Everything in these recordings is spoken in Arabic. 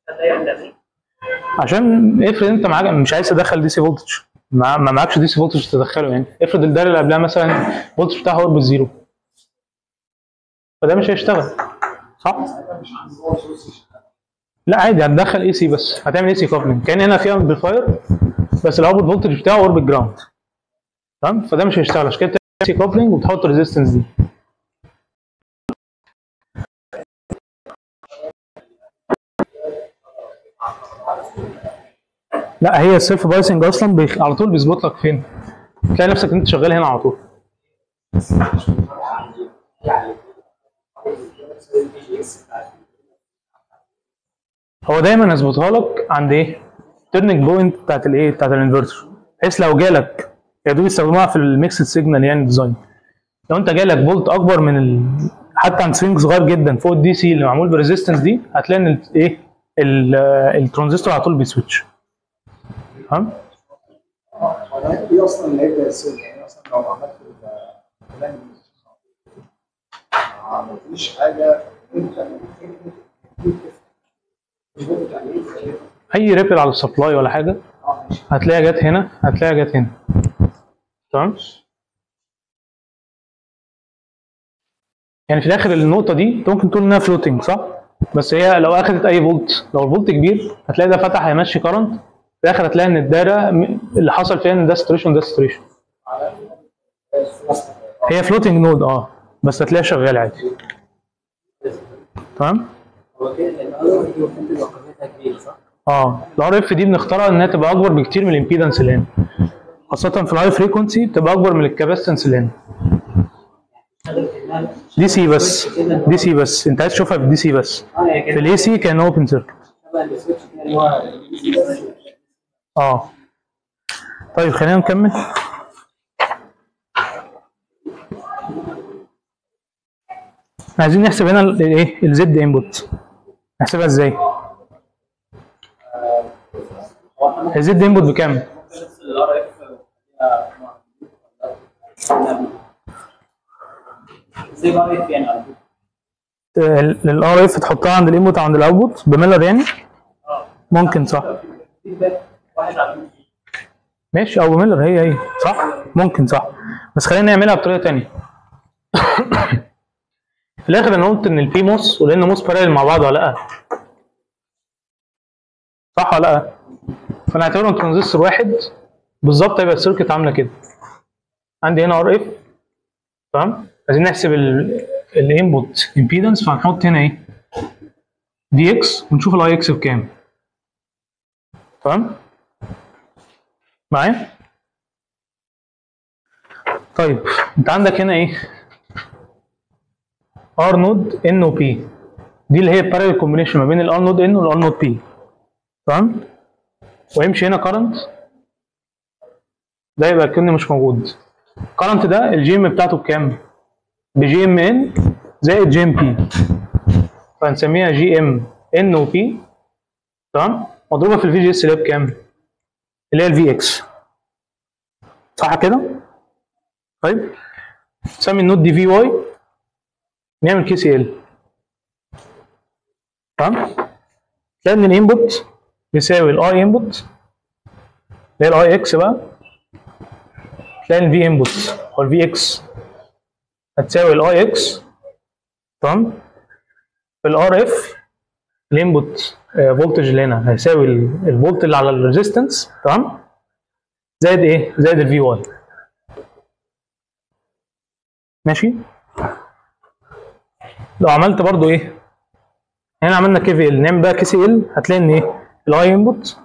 عشان افرض انت معاك مش عايز تدخل دي سي فولتج، ما معكش دي سي فولتج تدخله، يعني افرض الدايره اللي قبلها مثلا الفولتج بتاعها قرب الزيرو، فده مش هيشتغل صح؟ لا عادي هتدخل اي سي، بس هتعمل اي سي كابلنج كان هنا في امبليفاير بس الاوتبوت فولتج بتاعه قرب الجراوند، تمام؟ فده مش هيشتغل، عشان كده بتعمل اي سي كابلنج وتحط الريزستنس دي. لا هي السيلف بايسنج اصلا على طول بيظبط لك فين؟ تلاقي نفسك انت شغال هنا على طول. هو دايما يظبطها لك عند ايه؟ تيرنينج بوينت بتاعت الايه؟ بتاعت الانفرتر، بحيث لو جالك يا دوب يستخدموها في الميكسد سيجنال يعني ديزاين. لو انت جالك فولت اكبر من حتى عند سوينج صغير جدا فوق الدي سي اللي معمول بريزيستنس دي، هتلاقي ان ايه؟ الترانزستور على طول بيسويتش. تمام؟ دي اصلا اللي هيبدا السيل، يعني مثلا لو عملت الكلام مفيش حاجه اي ريبل على السبلاي ولا حاجه هتلاقيها جت هنا، هتلاقيها جت هنا. تمام؟ يعني في الاخر النقطه دي انت ممكن تقول انها فلوتنج صح؟ بس هي لو اخذت اي فولت، لو الفولت كبير هتلاقي ده فتح هيمشي كرنت، في الاخر هتلاقي ان الدايره اللي حصل فيها ان ده ساتوريشن ده ساتوريشن. هي فلوتنج نود بس هتلاقيها شغاله عادي. تمام؟ الار اف دي بنختارها انها تبقى اكبر بكتير من الامبيدنس اللي هنا، خاصه في الهاي فريكونسي بتبقى اكبر من الكاباسيتنس اللي هنا. دي سي بس، دي سي بس، انت عايز تشوفها في دي سي بس، في الاي سي كان اوبن سيركت. طيب خلينا نكمل. عايزين نحسب هنا الايه؟ الزد انبوت، نحسبها ازاي؟ الزد انبوت بكام؟ الار اف تحطها عند الانبوت عند الاوتبوت بميلر يعني؟ ممكن صح. ماشي، او بميلر هي صح؟ ممكن صح، بس خلينا نعملها بطريقه ثانيه. في الاخر انا قلت ان البي موس والان موس باراليل مع بعض ولا لا؟ صح ولا لا؟ فانا اعتبرهم ترانزستور واحد بالظبط، هيبقى السيركت عامله كده. عندي هنا ار اف، تمام؟ عايزين نحسب الانبوت امبيدنس، فهنحط هنا ايه؟ دي اكس ونشوف الاي اكس بكام. تمام؟ معايا؟ طيب انت عندك هنا ايه؟ ار نود ان وبي، دي اللي هي البارallel كومبينيشن ما بين الار نود ان والار نود بي. تمام؟ ويمشي هنا كرنت، ده يبقى كأنه مش موجود. الكرنت ده الجي ام بتاعته بكام؟ بجي ام ان زائد جي ام بي، فهنسميها جي ام ان وبي، تمام؟ مضروبه في الفي جي اس اللي هي بكام؟ اللي هي الفي اكس، صح كده؟ طيب نسمي النود دي في واي، نعمل كي سي ال. تمام؟ تلاقي ان الانبوت بيساوي الاي انبوت اللي هي الاي اكس بقى، تلاقي الفي انبوت هو الفي اكس هتساوي الاي اكس، تمام؟ في الار اف الانبوت فولتج اللي هنا هيساوي الفولت اللي على الريزيستنس، تمام؟ زائد ايه؟ زائد الفي واي. ماشي؟ لو عملت برضو ايه؟ هنا عملنا كي في ال، نعمل بقى كي سي ال، هتلاقي ان ايه؟ الاي انبوت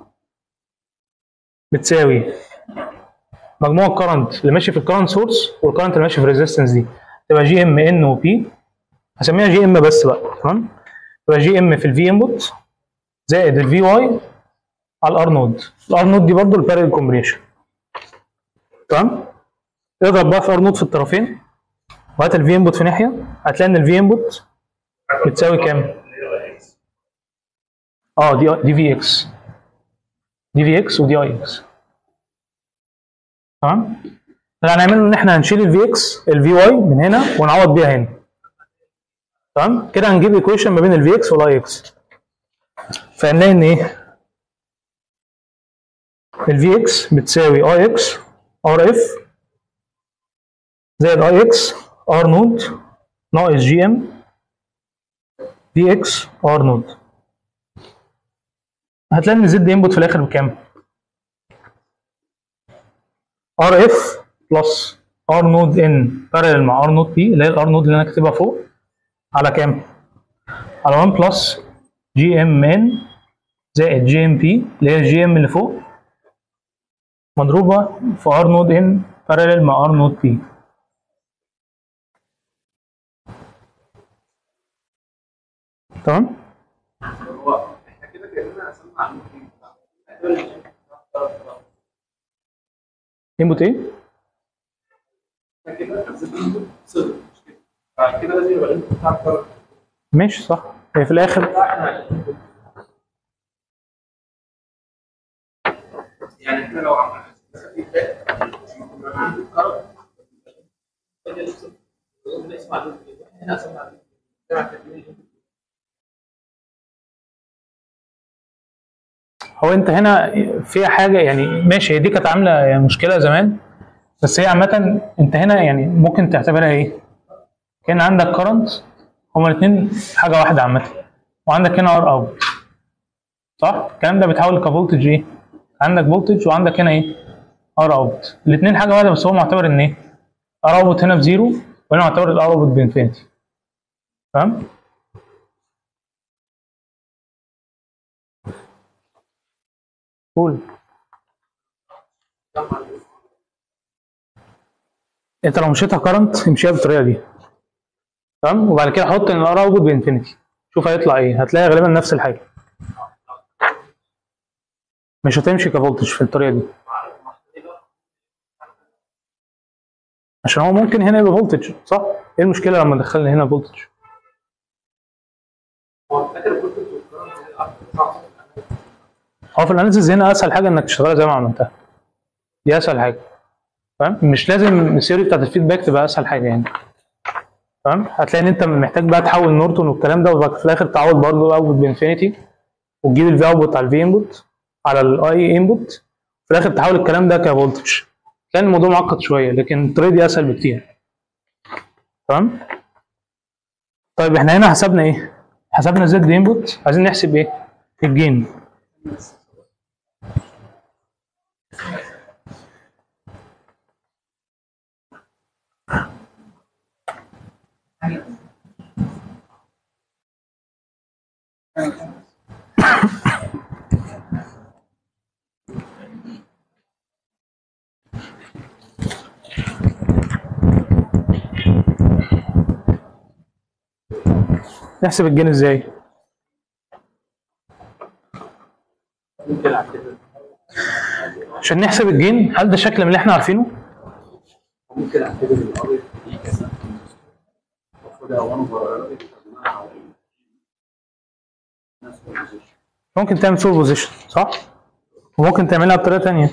بتساوي مجموع الكرنت اللي ماشي في الكرنت سورس والكرنت اللي ماشي في الريزيستنس دي، تبقى جي ام ان وبي، هسميها جي ام بس بقى، تمام؟ تبقى جي ام في الفي انبوت زائد الفي واي على الار نود. الار نود دي برضو البارallel كومبينيشن، تمام؟ اضرب بقى في ار نود في الطرفين وهات الفي انبوت في ناحيه، هتلاقي ان الفي انبوت بتساوي كام؟ دي في اكس، دي في اكس ودي اي اكس، تمام؟ اللي هنعمله ان احنا هنشيل الفي اكس الفي واي من هنا ونعوض بيها هنا، تمام؟ كده هنجيب ايكويشن ما بين الفي اكس والاي اكس. فهنلاقي ان ايه؟ الفي اكس بتساوي اي اكس ار اف زائد اي اكس ار نود ناقص جي ام في اكس ار نود. هتلاقي ان زد انبوت في الاخر بكام؟ ار اف بلس ار نود ان بارلل مع ار نود بي اللي هي الار نود اللي انا كاتبها فوق على كام؟ على 1 بلس جي ام ان زائد جي ام بي اللي هي الجي ام اللي فوق مضروبه في ار نود ان بارلل مع ار نود بي. تمام؟ هو احنا كده كاننا قسمنا على النقطتين. انبوت ايه؟ احنا كده قسمنا صفر مش كده. بعد كده لازم يبقى الانبوت بتاع الكارت. ماشي صح. هي في الاخر يعني احنا لو عملنا فيدباك هو انت هنا فيها حاجه يعني ماشي، هي دي كانت عامله يعني مشكله زمان، بس هي عامه انت هنا يعني ممكن تعتبرها ايه؟ كان عندك كرنت هما الاثنين حاجه واحده عامه، وعندك هنا ار اوت صح؟ الكلام ده بيتحول كفولتج ايه؟ عندك فولتج وعندك هنا ايه؟ ار اوت، الاثنين حاجه واحده، بس هو معتبر ان ايه؟ ار اوت هنا بزيرو وهنا معتبر الار اوت بانفينيتي. فاهم؟ قول. انت لو مشيتها كرنت امشيها بالطريقه دي. تمام؟ وبعد كده حط ان الار اوت بانفينيتي، شوف هيطلع ايه، هتلاقي غالبا نفس الحاجه. مش هتمشي كفولتج في الطريقه دي عشان هو ممكن هنا يبقى فولتج صح؟ ايه المشكله لما دخلنا هنا فولتج؟ هو في الاناليسيز هنا اسهل حاجه انك تشتغلها زي ما عملتها، دي اسهل حاجه. فاهم؟ مش لازم الثيوري بتاعت الفيدباك تبقى اسهل حاجه يعني. تمام؟ هتلاقي ان انت محتاج بقى تحول نورتون والكلام ده، وبعد في الاخر تعوض برضه الاوتبوت بانفينيتي وتجيب الفي اوتبوت على الفي انبوت على الاي انبوت، في الاخر تحول الكلام ده كفولتج. كان الموضوع معقد شويه لكن الطريقه دي اسهل بكتير. تمام؟ طيب احنا هنا حسبنا ايه؟ حسبنا زد انبوت، عايزين نحسب ايه؟ الجين. نحسب الجين ازاي؟ عشان نحسب الجين، هل ده شكل من اللي احنا عارفينه؟ ممكن اعتبر الار دي كذا المفروض 1 ممكن تعمل سوبر بوزيشن صح؟ وممكن تعملها بطريقه ثانيه.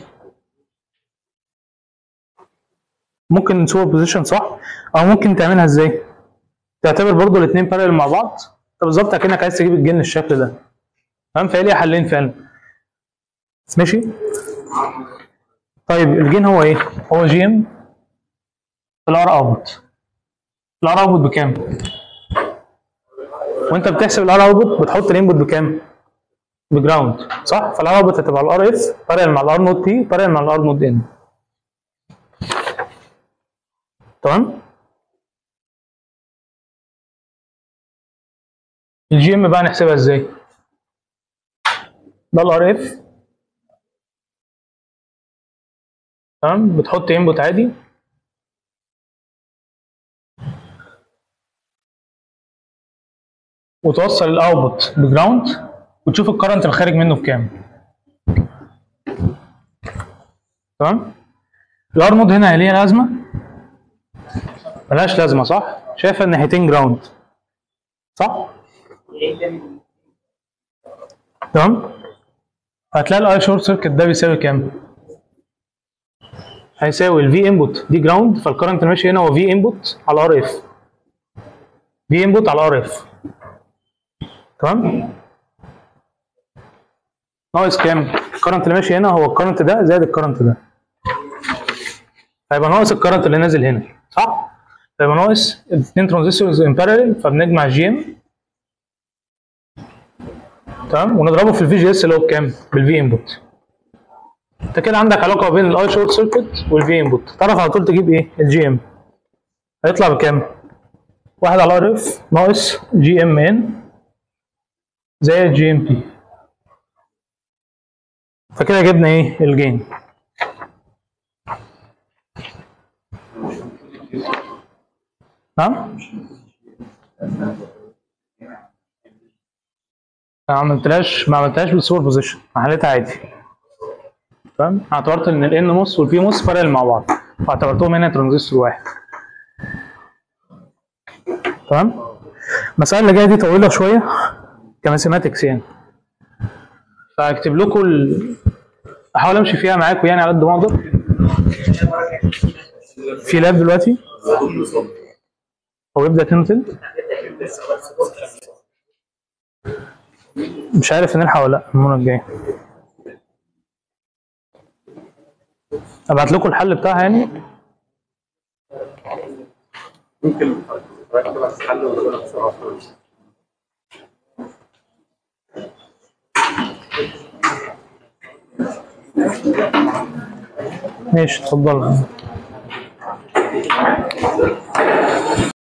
ممكن سوبر بوزيشن صح؟ او ممكن تعملها ازاي؟ تعتبر برضو الاثنين بارلل مع بعض، انت بالظبط اكنك عايز تجيب الجين الشكل ده. تمام؟ فهي ليها حلين فعلا. ماشي؟ طيب الجين هو ايه؟ هو جي ام في الار اوتبوت. الار اوتبوت بكام؟ وانت بتحسب الار اوتبوت بتحط الانبوت بكام؟ بجراوند صح؟ فالار اوتبوت هتبقى الار اف بارلل مع الار نود بي بارلل مع الار نود ان. تمام؟ الجي ام بقى نحسبها ازاي؟ ده الار اف. تمام؟ بتحط انبوت عادي وتوصل الاوتبوت بجراوند وتشوف الكرنت الخارج منه بكام. تمام؟ الار نود هنا ليها لازمه؟ ملهاش لازمه صح؟ شايفه الناحيتين جراوند صح؟ تمام؟ هتلاقي الاي شورت سيركت ده بيساوي كام؟ هيساوي الفي انبوت دي جراوند، فالكرنت ماشي هنا هو في انبوت على ار اف. في انبوت على ار اف. تمام؟ ناقص كام؟ الكرنت اللي ماشي هنا هو الكرنت ده زائد الكرنت ده. هيبقى ناقص الكرنت اللي نازل هنا، صح؟ هيبقى ناقص الاثنين ترانزستورز ان باراليل، فبنجمع جي ام، تمام، ونضربه في الفي جي اس اللي هو بكام؟ بالفي انبوت. انت كده عندك علاقه بين الاي شورت سيركت والفي انبوت، تعرف على طول تجيب ايه؟ الجي ام. هيطلع بكام؟ 1 على ار اف ناقص جي ام ان زائد جي ام بي. فكده جبنا ايه؟ الجين. نعم؟ ما عملتهاش بالسوبر بوزيشن، حليتها عادي. تمام؟ اعتبرت ان الان موس والبي موس بارل مع بعض، فاعتبرتهم هنا ترانزستور واحد. تمام؟ المسألة اللي جاية دي طويلة شوية كماثيماتكس يعني. فاكتب لكم احاول امشي فيها معاكم يعني على قد ما اقدر. في لاب دلوقتي هو يبدأ 2 تلت. مش عارف نلحق ولا لا المرة الجاية. ابعت لكم الحل بتاعها يعني. ممكن تركب الحل وتقولها بسرعه. ماشي اتفضل.